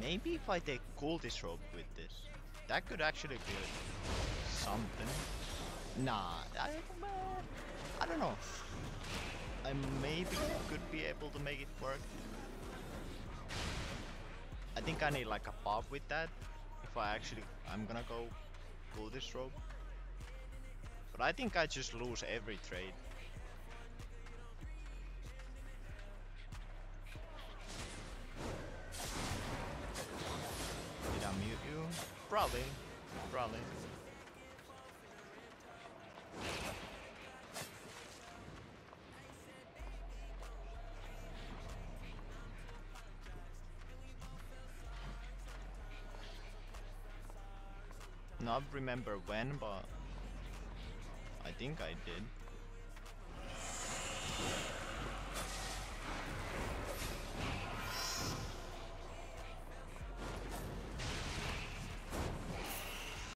Maybe if I take Cultist Robe with this, that could actually be something. Nah, I don't know. I maybe could be able to make it work. I think I need like a pop with that. If I'm gonna go Cultist Robe. But I think I just lose every trade. Did I mute you? Probably. Probably. Not remember when, but I think I did.